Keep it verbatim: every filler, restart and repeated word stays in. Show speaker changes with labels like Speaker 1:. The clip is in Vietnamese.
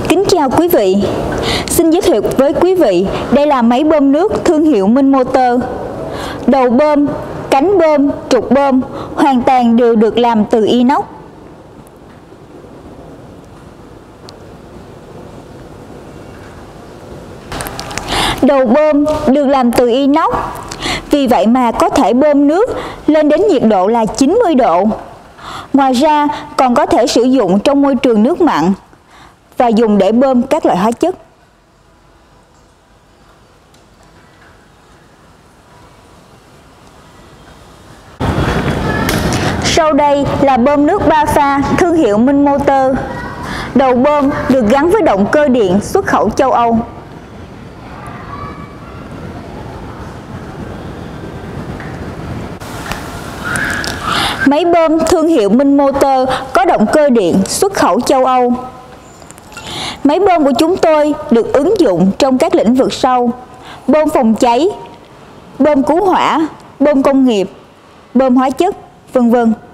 Speaker 1: Kính chào quý vị. Xin giới thiệu với quý vị, đây là máy bơm nước thương hiệu Minh Motor. Đầu bơm, cánh bơm, trục bơm hoàn toàn đều được làm từ inox. Đầu bơm được làm từ inox, vì vậy mà có thể bơm nước lên đến nhiệt độ là chín mươi độ. Ngoài ra còn có thể sử dụng trong môi trường nước mặn và dùng để bơm các loại hóa chất. Sau đây là bơm nước ba pha thương hiệu Minh Motor. Đầu bơm được gắn với động cơ điện xuất khẩu châu Âu. Máy bơm thương hiệu Minh Motor có động cơ điện xuất khẩu châu Âu. Máy bơm của chúng tôi được ứng dụng trong các lĩnh vực sau: bơm phòng cháy, bơm cứu hỏa, bơm công nghiệp, bơm hóa chất, vân vân